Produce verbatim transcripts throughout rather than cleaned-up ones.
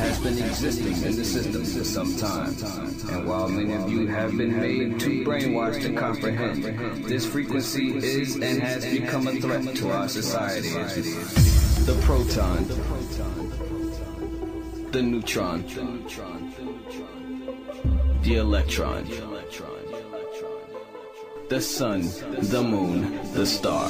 has been existing in the system for some time. And while many of you have been made too brainwashed to comprehend, this frequency is and has become a threat to our society. The proton, the neutron, the electron, the sun, the moon, the star.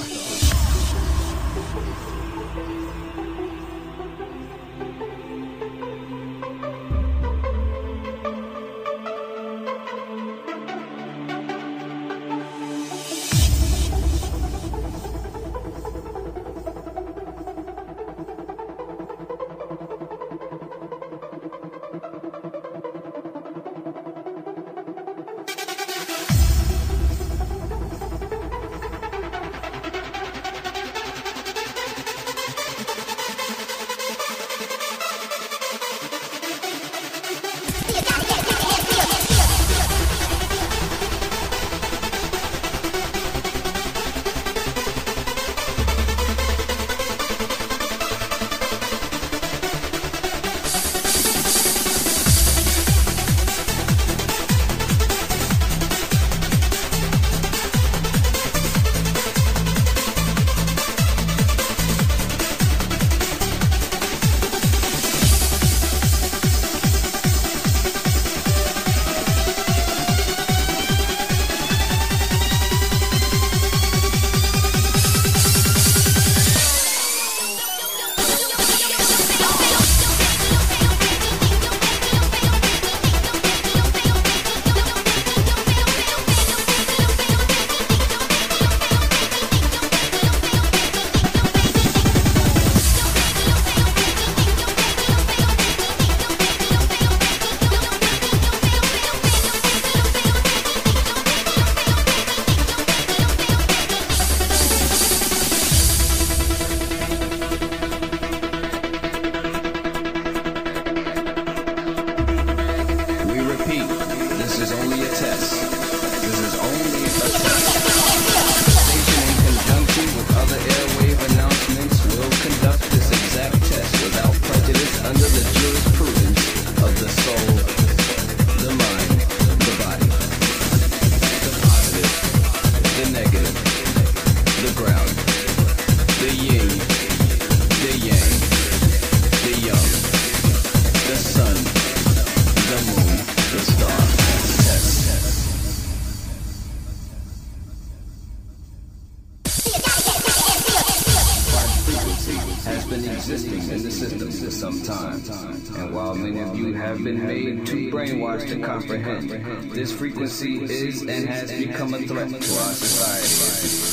Existing in the system for some time. And while many of you have been made too brainwashed to comprehend, this frequency is and has become a threat to our society.